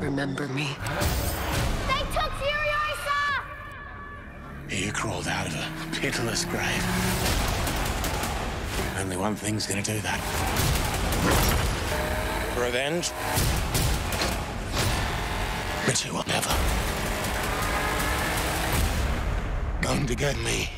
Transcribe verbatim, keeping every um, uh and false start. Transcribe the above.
remember me. They took Furiosa! You crawled out of a pitiless grave. Only one thing's gonna do that. Revenge. But you will never. Going to get me.